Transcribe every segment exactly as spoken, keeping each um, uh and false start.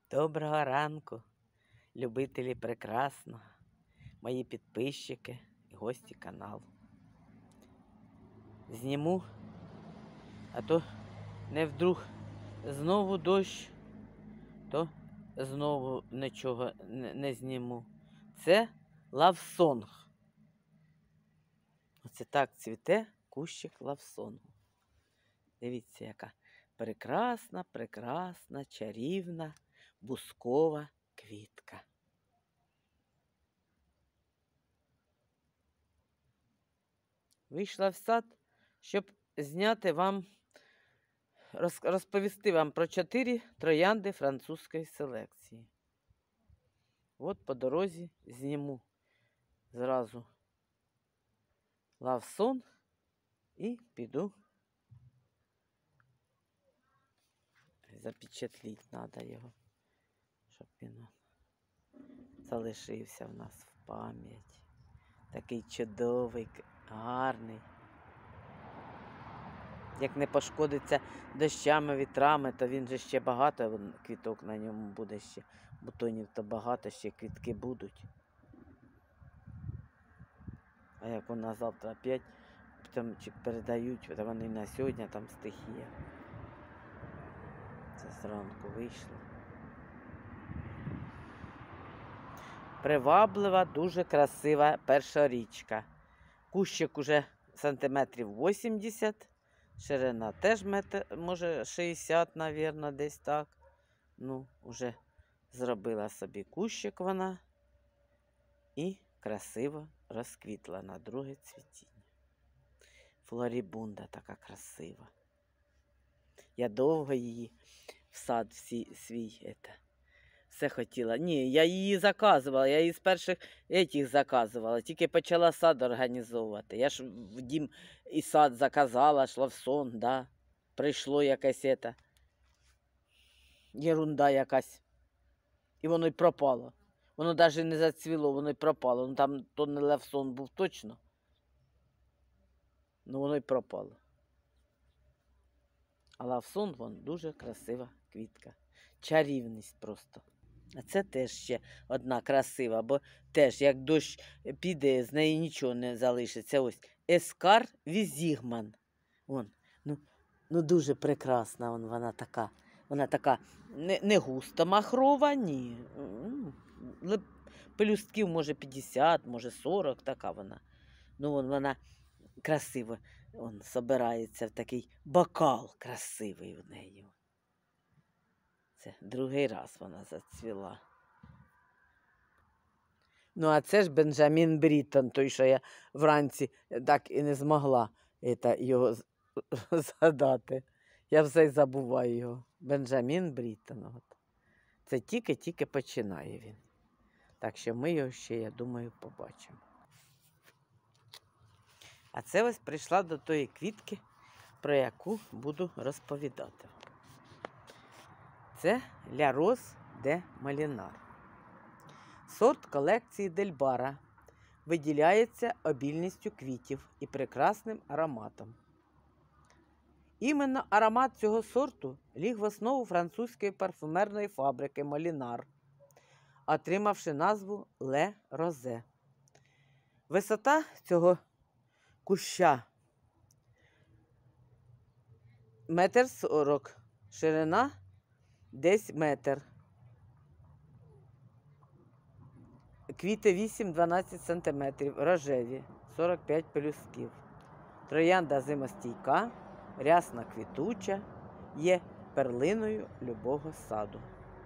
Доброго ранку, любителі прекрасного, мої підписчики і гості каналу. Зніму, а то не вдруг знову дощ, то знову нічого не, не зніму. Це лавсонг. Оце так цвіте кущик лавсонгу. Дивіться, яка прекрасна, прекрасна, чарівна, бускова квітка. Вийшла в сад, щоб зняти вам, розповісти вам про чотири троянди французької селекції. От по дорозі зніму зразу лавсон і піду. Запечатліть треба його, щоб він залишився в нас в пам'яті. Такий чудовий, гарний. Як не пошкодиться дощами, вітрами, то він же ще багато квіток на ньому буде ще. Бутонів то багато, ще квітки будуть. А як вона завтра опять там передають, то вони на сьогодні там стихія. Це зранку вийшло. Приваблива, дуже красива перша річка. Кущик уже сантиметрів вісімдесят, ширина теж метр, може шістдесят, мабуть, десь так. Ну, вже зробила собі кущик вона і красиво розквітла на друге цвітіння. Флорибунда така красива. Я довго її в сад всі, свій это, все хотіла. Ні, я її заказувала, я її з перших етіх заказувала, тільки почала сад організовувати. Я ж в дім і сад заказала, йшла в сон, да. Прийшло якась ета, єрунда якась. І воно й пропало. Воно навіть не зацвіло, воно й пропало. Ну там то не лавсон був точно. Ну воно й пропало. А лавсон, вон, дуже красива квітка. Чарівність просто. А це теж ще одна красива, бо теж, як дощ піде, з неї нічого не залишиться. Ось Ескар Візігман. Вон, ну, ну дуже прекрасна вон, вона така. Вона така не, не густа махрова, ні. Пелюстків може п'ятдесят, може сорок, така вона. Ну вон вона красива. Он собирається в такий бокал красивий в неї. Це другий раз вона зацвіла. Ну, а це ж Бенджамін Бріттон, той, що я вранці так і не змогла это, його згадати. Я все й забуваю його. Бенджамін Бріттон. От. Це тільки-тільки починає він. Так що ми його ще, я думаю, побачимо. А це ось прийшла до тої квітки, про яку буду розповідати. Це Ля Роз де Малінар. Сорт колекції Дельбара. Виділяється обільністю квітів і прекрасним ароматом. Іменно аромат цього сорту ліг в основу французької парфумерної фабрики Малінар, отримавши назву Ле Розе. Висота цього куща метр сорок, ширина десь метр. Квіти вісім-дванадцять сантиметрів, рожеві, сорок п'ять пелюстків. Троянда зимостійка, рясна квітуча, є перлиною любого саду.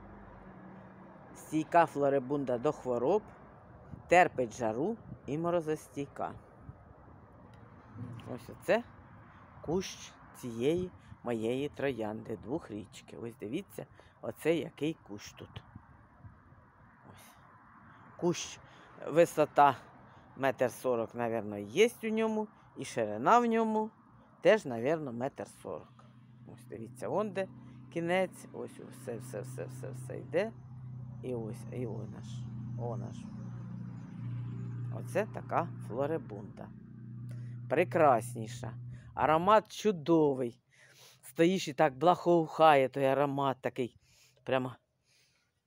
Стійка флорибунда до хвороб, терпить жару і морозостійка. Ось оце кущ цієї моєї троянди, двох річки. Ось дивіться, оце який кущ тут. Ось. Кущ, висота метр сорок, мабуть, є у ньому, і ширина в ньому теж, мабуть, метр сорок. Ось дивіться, вон де кінець, ось все, все, все, все, все йде. І ось, і вона ж, вона ж. Оце така флорибунда. Прекрасніша. Аромат чудовий. Стоїш і так благоухає той аромат такий. Прямо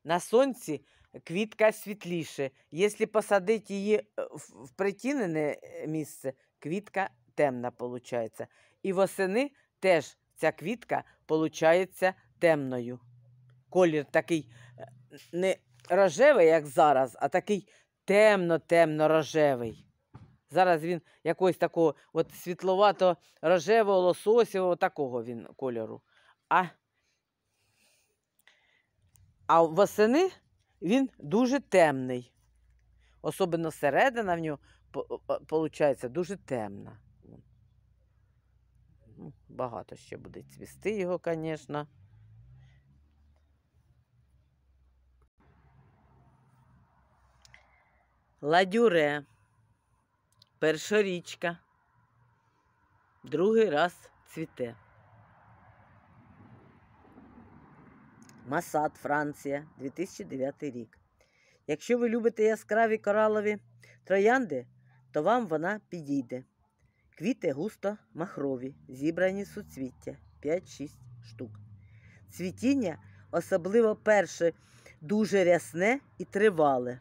На сонці квітка світліше. Якщо посадити її в притінене місце, квітка темна виходить. І восени теж ця квітка виходить темною. Колір такий не рожевий, як зараз, а такий темно-темно-рожевий. Зараз він якогось такого от світловато-рожевого, лососєвого, такого він кольору. А, а восени він дуже темний. Особливо середина в нього, виходить, дуже темна. Багато ще буде цвісти його, звісно. Ладюре. Першорічка. Другий раз цвіте. Масад, Франція, дві тисячі дев'ятий рік. Якщо ви любите яскраві коралові троянди, то вам вона підійде. Квіти густо махрові, зібрані з суцвіття, п'ять-шість штук. Цвітіння, особливо перше, дуже рясне і тривале.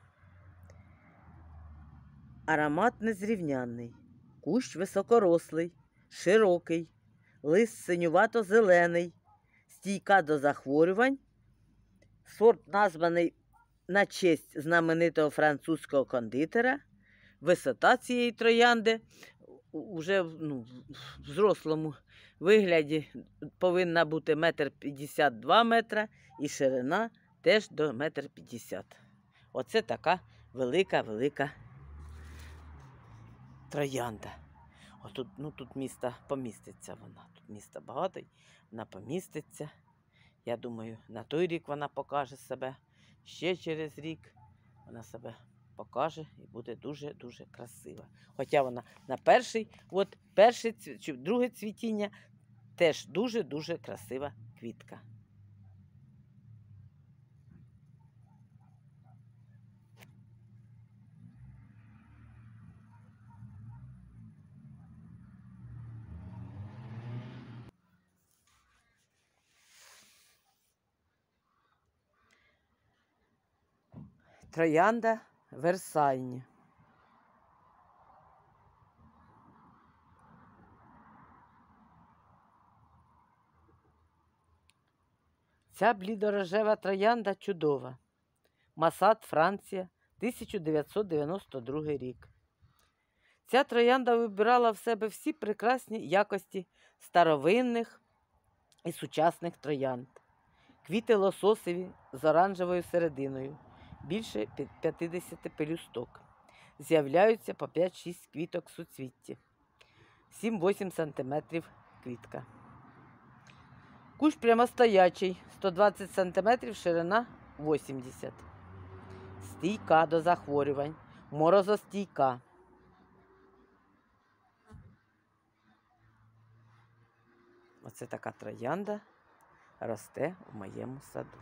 Аромат незрівнянний, кущ високорослий, широкий, лист синювато-зелений, стійка до захворювань. Сорт названий на честь знаменитого французького кондитера. Висота цієї троянди уже ну, в взрослому вигляді повинна бути метр п'ятдесят два метра і ширина теж до метр п'ятдесят. Оце така велика-велика троянда. Отут, ну, тут місто поміститься вона. Тут міста багато, вона поміститься. Я думаю, на той рік вона покаже себе. Ще через рік вона себе покаже і буде дуже-дуже красива. Хоча вона на перший, от перше чи друге цвітіння теж дуже-дуже красива квітка. Троянда Версальні. Ця блідорожева троянда чудова. Масад, Франція, тисяча дев'ятсот дев'яносто другий рік. Ця троянда вибирала в себе всі прекрасні якості старовинних і сучасних троянд. Квіти лососеві з оранжевою серединою. Більше п'ятдесят пелюсток. З'являються по п'ять-шість квіток в суцвітті. сім-вісім сантиметрів квітка. Кущ прямостоячий, сто двадцять сантиметрів, ширина вісімдесят. Стійка до захворювань, морозостійка. Оце така троянда росте у моєму саду.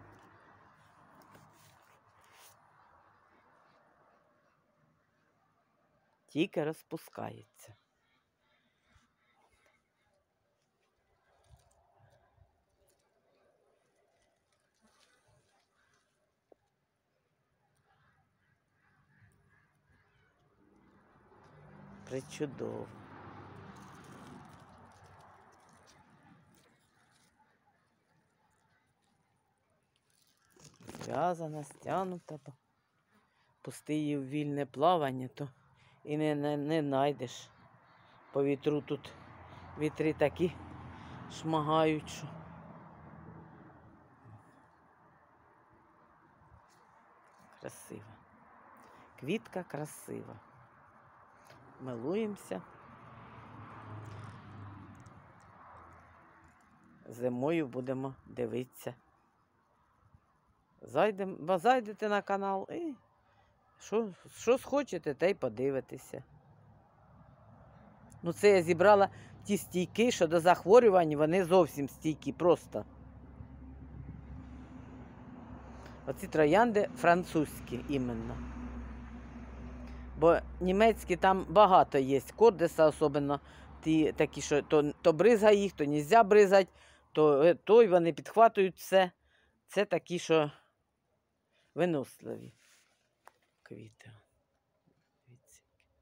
Тільки розпускається. Причудово. Зв'язана, стягнута, пусти її в вільне плавання, то і не, не, не знайдеш. По вітру тут вітри такі шмагають, що. Красиво. Квітка красива. Милуємося. Зимою будемо дивитися. Зайдемо, зайдете на канал і що, що схочете, те й подивитеся. Ну це я зібрала ті стійки, що до захворювань вони зовсім стійкі, просто. Оці троянди французькі іменно. Бо німецькі там багато є, кордеса особливо, ті такі, що то, то бризгає їх, то нельзя бризати, то, то й вони підхватують все. Це такі, що виносливі квіти. Дивіться.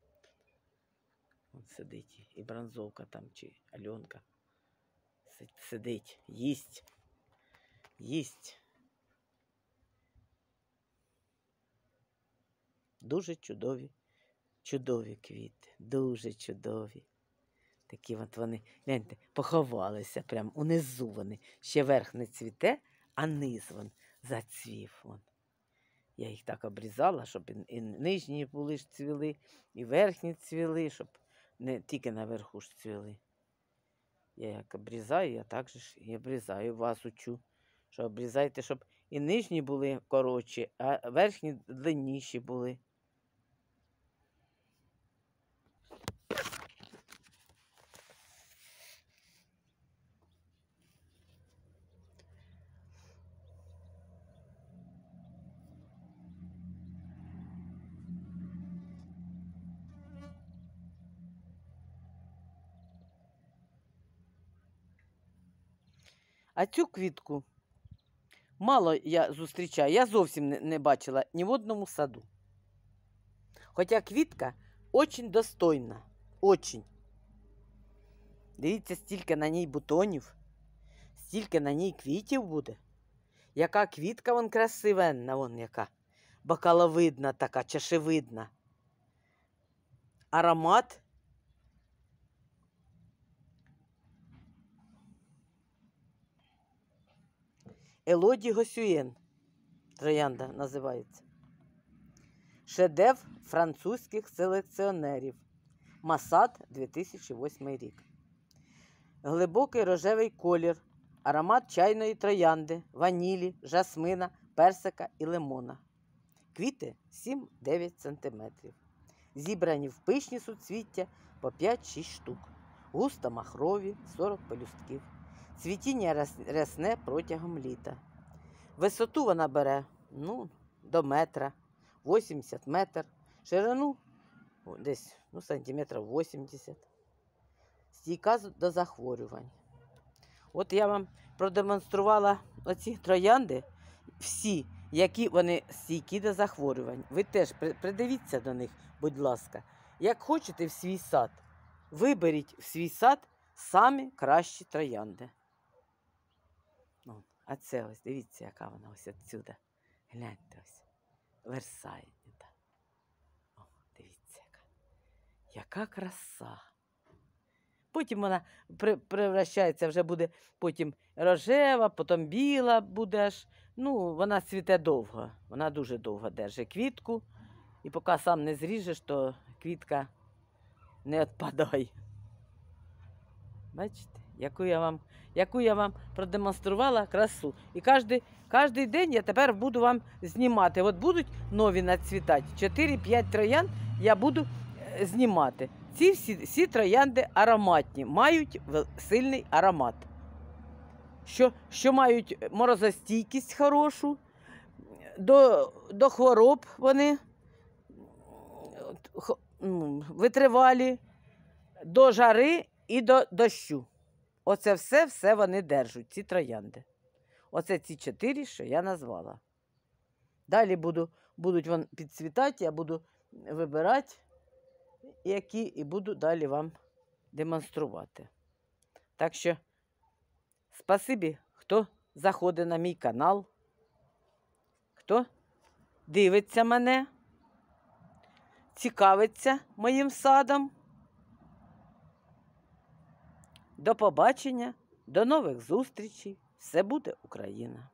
Вон сидить і бронзовка там, чи Альонка. Сидить, їсть. Їсть. Дуже чудові, чудові квіти, дуже чудові. Такі от вони, гляньте, поховалися прямо унизу вони. Ще верх не цвіте, а низ вон зацвів. Вон. Я їх так обрізала, щоб і, і нижні були ж цвіли, і верхні цвіли, щоб не тільки наверху ж цвіли. Я як обрізаю, я так же ж і обрізаю, вас учу, що обрізайте, щоб і нижні були коротші, а верхні длинніші були. А цю квітку мало я зустрічаю, я зовсім не, не бачила ні в одному саду. Хоча квітка дуже достойна, очень. Дивіться, стільки на ній бутонів, стільки на ній квітів буде. Яка квітка вон красивенна, вон яка. Бокаловидна така, чашевидна. Аромат. Елоді Госюєн, троянда називається. Шедевр французьких селекціонерів. Масад, дві тисячі восьмий рік. Глибокий рожевий колір, аромат чайної троянди, ванілі, жасмина, персика і лимона. Квіти сім-дев'ять сантиметрів. Зібрані в пишні суцвіття по п'ять-шість штук. Густо махрові, сорок пелюстків. Цвітіння рясне протягом літа. Висоту вона бере, ну, до метра, вісімдесят метр. Ширину десь, ну, сантиметрів вісімдесят. Стійка до захворювань. От я вам продемонструвала оці троянди, всі, які вони стійкі до захворювань. Ви теж придивіться до них, будь ласка. Як хочете в свій сад, виберіть в свій сад самі кращі троянди. А це ось, дивіться, яка вона ось відсюди. Гляньте ось. Версай. О, дивіться, яка. Яка краса. Потім вона превращається, вже буде потім рожева, потім біла буде аж. Ну, вона цвіте довго. Вона дуже довго держить квітку. І поки сам не зріжеш, то квітка не відпадає. Бачите, яку я вам, яку я вам продемонструвала красу. І кожен день я тепер буду вам знімати. От будуть нові нацвітати. чотири-п'ять троянд я буду знімати. Ці всі, всі троянди ароматні, мають сильний аромат. Що, що мають морозостійкість хорошу, до, до хвороб вони витривалі, до жари і до дощу. Оце все, все вони держать, ці троянди. Оце ці чотири, що я назвала. Далі буду, будуть вон підцвітати, я буду вибирати, які, і буду далі вам демонструвати. Так що, спасибі, хто заходить на мій канал, хто дивиться мене, цікавиться моїм садом. До побачення, до нових зустрічей. Все буде Україна!